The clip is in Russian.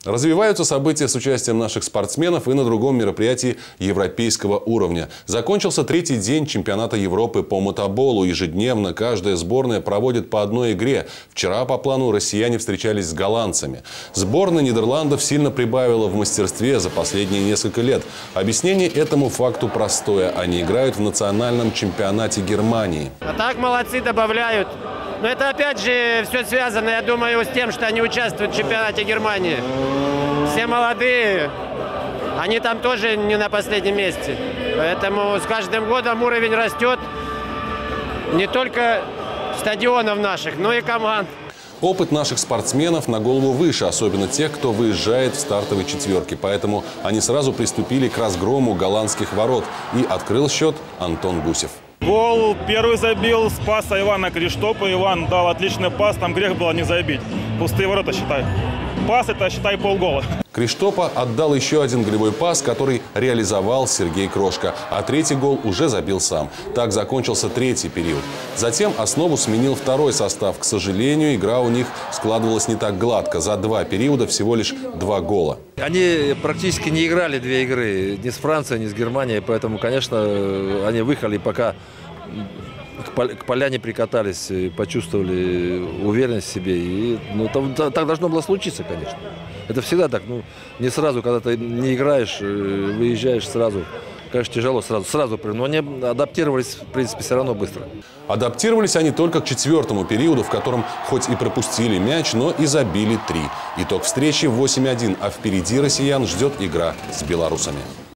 Развиваются события с участием наших спортсменов и на другом мероприятии европейского уровня. Закончился третий день чемпионата Европы по мотоболу. Ежедневно каждая сборная проводит по одной игре. Вчера по плану россияне встречались с голландцами. Сборная Нидерландов сильно прибавила в мастерстве за последние несколько лет. Объяснение этому факту простое. Они играют в национальном чемпионате Германии. А так молодцы, добавляют. Но это опять же все связано, я думаю, с тем, что они участвуют в чемпионате Германии. Все молодые, они там тоже не на последнем месте. Поэтому с каждым годом уровень растет не только стадионов наших, но и команд. Опыт наших спортсменов на голову выше, особенно тех, кто выезжает в стартовой четверке. Поэтому они сразу приступили к разгрому голландских ворот. И открыл счет Антон Гусев. Гол первый забил, с паса Ивана Криштопа. Иван дал отличный пас, там грех было не забить. Пустые ворота, считай. Пас – это, считай, полгола. Криштопа отдал еще один голевой пас, который реализовал Сергей Крошка. А третий гол уже забил сам. Так закончился третий период. Затем основу сменил второй состав. К сожалению, игра у них складывалась не так гладко. За два периода всего лишь 2 гола. Они практически не играли 2 игры. Ни с Францией, ни с Германией. Поэтому, конечно, они выехали, пока к поляне прикатались, почувствовали уверенность в себе. И, так должно было случиться, конечно. Это всегда так. Не сразу, когда ты не играешь, выезжаешь сразу. Конечно, тяжело сразу. Но они адаптировались, в принципе, все равно быстро. Адаптировались они только к 4-му периоду, в котором хоть и пропустили мяч, но и забили 3. Итог встречи 8-1, а впереди россиян ждет игра с белорусами.